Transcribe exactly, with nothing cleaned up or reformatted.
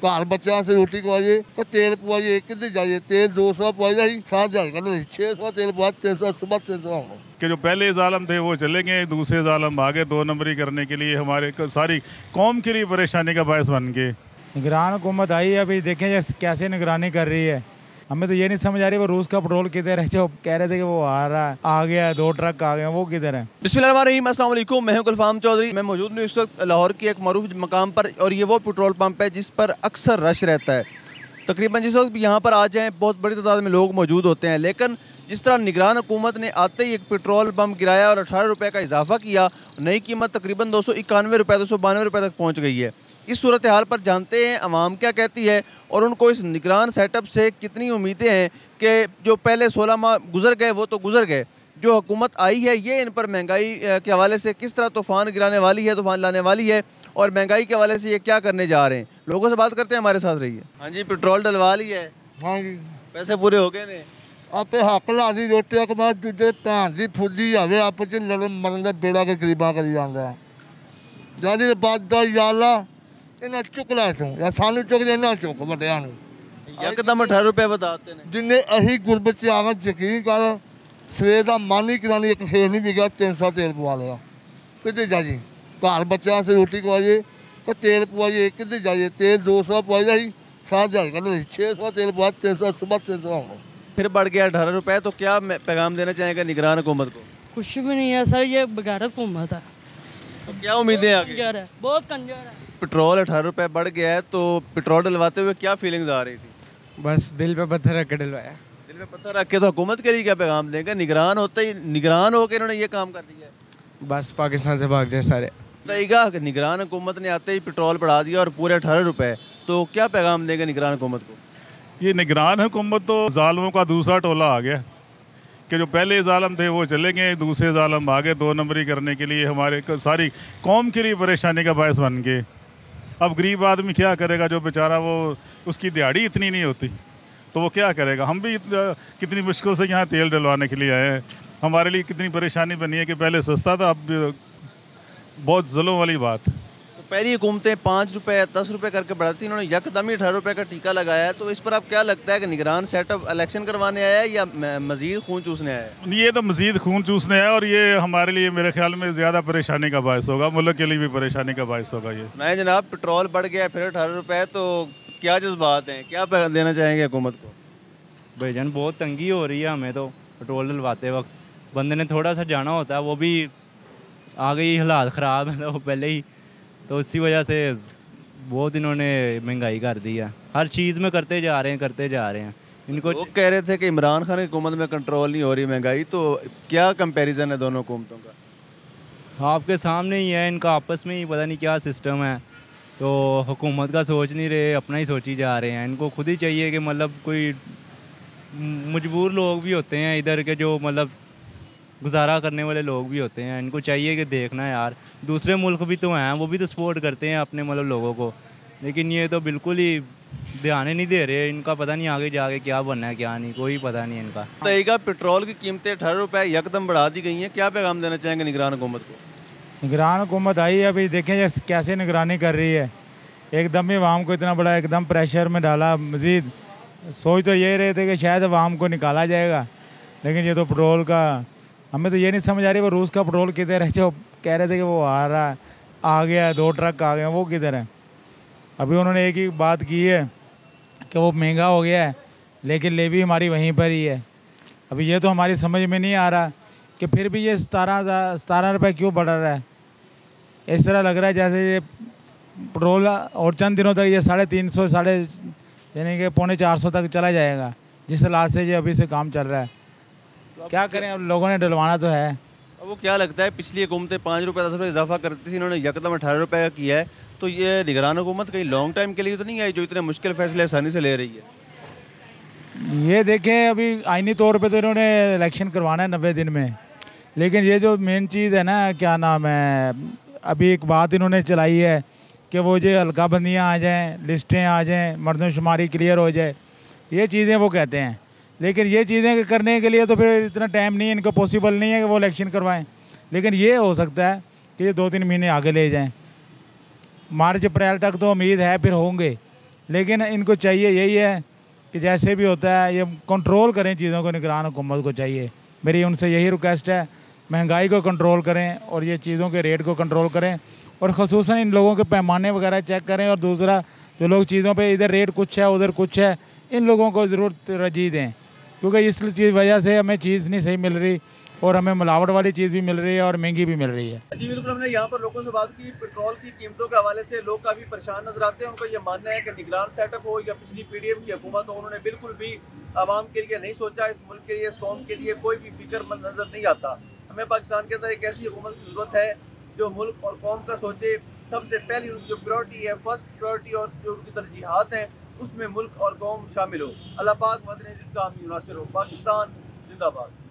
घर बच्चों से रोटी खवाइए तो तेल पवाइए कितने जाइए तेल दो सौ पवाइए ही सात हजार छः सौ तेल पवा तीन सौ सुबह तीन सौ कि जो पहले जालम थे वो चले गए, दूसरे जालम आगे दो नंबरी करने के लिए हमारे सारी कौम के लिए परेशानी का बायस बन गए। निगरान हुकूमत आई है, अभी देखें ये कैसे निगरानी कर रही है। हमें तो ये नहीं समझ आ रही वो रूस का पेट्रोल किधर है, जो कह रहे थे कि वो आ रहा है, आ गया है, दो ट्रक आ गए, वो किधर है। बिस्मिल्लाहिर्रहमानिर्रहीम, अस्सलाम वालेकुम। मैं हूं गुलफाम चौधरी। मैं मौजूद हूं इस वक्त लाहौर की एक मरूफ मकाम पर और ये वो पेट्रोल पंप है जिस पर अक्सर रश रहता है। तकरीबन जिस वक्त यहाँ पर आ जाएँ बहुत बड़ी तादाद में लोग मौजूद होते हैं, लेकिन जिस तरह निगरान हुकूमत ने आते ही एक पेट्रोल पंप गिराया और अठारह रुपये का इजाफा किया, नई कीमत तकरीबन दो सौ इक्यानवे रुपये दो सौ बानवे रुपये तक पहुँच गई है। इस सूरत हाल पर जानते हैं अवाम क्या कहती है और उनको इस निगरान सेटअप से कितनी उम्मीदें हैं कि जो पहले सोलह माह गुजर गए वो तो गुजर गए, जो हुकूमत आई है ये इन पर महंगाई के हवाले से किस तरह तूफ़ान गिराने वाली है, तूफ़ान लाने वाली है और महंगाई के हवाले से ये क्या करने जा रहे हैं। लोगों से बात करते हैं, हमारे साथ रहिए। हाँ जी, पेट्रोल डलवा ली है? हाँ जी, पैसे पूरे हो गए ने? आपे हक ला दी रोटी के बाद दूजे भैन की फुली आवे आप लड़न मरन का बेड़ा के गरीबा करी जाता है। जानी बात याला इन्हें चुक लै तू या सानू चुक इन्हें चुक वड्या एकदम अठारह रुपये बताते हैं जिन्हें अही गुरबत से आवा यकीन कर सवेर का मन ही करानी एक फेर नहीं बिका तीन सौ तेल पवा लिया कितने जाइए घर बच्चों से रोटी खवाइए तो तेल पवाइए कितने जाइए तेल दो सौ पवाइए ही सात हजार छः सौ तेल पवा तीन सौ सुबह तीन सौ फिर बढ़ गया अठारह रुपये। तो क्या पैगाम देना चाहेंगे निगरान हुकूमत को? कुछ भी नहीं है सर, ये बगैरत हुकूमत है। तो क्या उम्मीदें आगे? कंजर है, बहुत कंजर है। पेट्रोल अठारह रुपये बढ़ गया है तो पेट्रोल डलवाते हुए क्या फीलिंग्स आ रही थी? बस दिल पे पत्थर रख के डलवाया। दिल पे पत्थर रख के तो हुकूमत के लिए क्या पैगाम देंगे? निगरान होते ही निगरान होकर इन्होंने ये काम कर दिया है। बस पाकिस्तान से भाग जाए सारे। बताइएगा निगरान हुकूमत ने आते ही पेट्रोल बढ़ा दिया और पूरे अठारह रुपये, तो क्या पैगाम देंगे निगरान हुकूमत को? ये निगरान हुकूमत तो जालमों का दूसरा टोला आ गया कि जो पहले जालम थे वो चले गए, दूसरे जालम आगे दो नंबरी करने के लिए हमारे सारी कौम के लिए परेशानी का बायस बन गए। अब गरीब आदमी क्या करेगा, जो बेचारा वो उसकी दिहाड़ी इतनी नहीं होती तो वो क्या करेगा। हम भी कितनी मुश्किल से यहाँ तेल डलवाने के लिए आए हैं, हमारे लिए कितनी परेशानी बनी है कि पहले सस्ता था, अब बहुत जुल्म वाली बात। तो पहली हुकूमतें पाँच रुपये दस रुपये करके बढ़ाती, इन्होंने यकदम ही अठारह रुपये का टीका लगाया है। तो इस पर आप क्या लगता है कि निगरान सेटअप इलेक्शन करवाने आया है या मज़ीद खून चूसने आया है? ये तो मज़ीद खून चूसने आया और ये हमारे लिए मेरे ख्याल में ज़्यादा परेशानी का बायस होगा, मुल्क के लिए भी परेशानी का बायस होगा। ये नहीं जनाब, पेट्रोल बढ़ गया फिर अठारह रुपये, तो क्या जज्बात हैं, क्या देना चाहेंगे हुकूमत को? भाईजान बहुत तंगी हो रही है हमें तो पेट्रोल डलवाते वक्त। बंदे ने थोड़ा सा जाना होता है, वो भी आ गई, हालात ख़राब है तो पहले ही, तो इसी वजह से बहुत इन्होंने महंगाई कर दी है। हर चीज़ में करते जा रहे हैं करते जा रहे हैं। इनको लोग कह रहे थे कि इमरान खान की हुकूमत में कंट्रोल नहीं हो रही महंगाई, तो क्या कंपैरिजन है दोनों हुकूमतों का? आपके सामने ही है, इनका आपस में ही पता नहीं क्या सिस्टम है। तो हुकूमत का सोच नहीं रहे, अपना ही सोची जा रहे हैं। इनको खुद ही चाहिए कि मतलब कोई मजबूर लोग भी होते हैं इधर के, जो मतलब गुजारा करने वाले लोग भी होते हैं, इनको चाहिए कि देखना यार दूसरे मुल्क भी तो हैं, वो भी तो सपोर्ट करते हैं अपने मतलब लोगों को, लेकिन ये तो बिल्कुल ही ध्यान नहीं दे रहे। इनका पता नहीं आगे जाके क्या बनना है क्या नहीं, कोई पता नहीं इनका। तो पेट्रोल की कीमतें अठारह रुपये यकदम बढ़ा दी गई हैं, क्या पैगाम देना चाहेंगे निगरान हुकूमत को? निगरान हुकूमत आई है, अभी देखें ये कैसे निगरानी कर रही है। एकदम ही अवाम को इतना बड़ा एकदम प्रेशर में डाला। मज़ीद सोच तो ये रहे थे कि शायद अवाम को निकाला जाएगा, लेकिन ये तो पेट्रोल का हमें तो ये नहीं समझ आ रही वो रूस का पेट्रोल किधर है, जो कह रहे थे कि वो आ रहा है, आ गया है, दो ट्रक आ गए, वो किधर है। अभी उन्होंने एक ही बात की है कि वो महंगा हो गया है, लेकिन ले भी हमारी वहीं पर ही है। अभी ये तो हमारी समझ में नहीं आ रहा कि फिर भी ये सतारह सतारह रुपये क्यों बढ़ रहा है। इस तरह लग रहा है जैसे ये पेट्रोल और चंद दिनों तक ये साढ़े तीन सौ साढ़े यानी कि पौने चार सौ तक चला जाएगा, जिस हालात से ये अभी से काम चल रहा है। तो क्या करें, अब लोगों ने डलवाना तो है। अब वो क्या लगता है, पिछली हुकूमतें पाँच रुपये दस रुपये इजाफा करती थी, इन्होंने यकदम अठारह रुपये का किया है, तो ये निगरान हुकूमत कहीं लॉन्ग टाइम के लिए तो नहीं आई जो इतने मुश्किल फैसले आसानी से ले रही है? ये देखें, अभी आइनी तौर पे तो इन्होंने इलेक्शन करवाना है नब्बे दिन में, लेकिन ये जो मेन चीज़ है ना, क्या नाम है, अभी एक बात इन्होंने चलाई है कि वो जो हल्का बंदियाँ आ जाएँ, लिस्टें आ जाएँ, मर्दमशुमारी क्लियर हो जाए, ये चीज़ें वो कहते हैं। लेकिन ये चीज़ें करने के लिए तो फिर इतना टाइम नहीं है, इनको पॉसिबल नहीं है कि वो इलेक्शन करवाएं। लेकिन ये हो सकता है कि ये दो तीन महीने आगे ले जाएं। मार्च अप्रैल तक तो उम्मीद है फिर होंगे, लेकिन इनको चाहिए यही है कि जैसे भी होता है ये कंट्रोल करें चीज़ों को, निगरान हुकूमत को चाहिए। मेरी उनसे यही रिक्वेस्ट है, महंगाई को कंट्रोल करें और ये चीज़ों के रेट को कंट्रोल करें और ख़ुसूसन इन लोगों के पैमाने वगैरह चेक करें। और दूसरा, जो लोग चीज़ों पे इधर रेट कुछ है उधर कुछ है, इन लोगों को ज़रूर तरजीह दें, क्योंकि इस चीज़ वजह से हमें चीज़ नहीं सही मिल रही और हमें मिलावट वाली चीज़ भी मिल रही है और महंगी भी मिल रही है। जी बिल्कुल, हमने यहाँ पर लोगों से बात की। पेट्रोल की कीमतों के हवाले से लोग काफ़ी परेशान नजर आते हैं। उनको ये मानना है कि निगरान सेटअप हो या पिछली पीडीएम की हुकूमत हो, उन्होंने बिल्कुल भी आवाम के लिए नहीं सोचा। इस मुल्क के लिए, इस कौम के लिए कोई भी फिक्रमंद नजर नहीं आता। हमें पाकिस्तान के अंदर एक ऐसी हुकूमत की ज़रूरत है जो मुल्क और कौम का सोचे। सबसे पहली उनकी जो प्रायोरिटी है, फर्स्ट प्रायोरिटी और जो उनकी तरजीहात हैं, उसमें मुल्क और कौम शामिल हो। अल्लाह पाक मदद का हम मुनासिर हो। पाकिस्तान जिंदाबाद।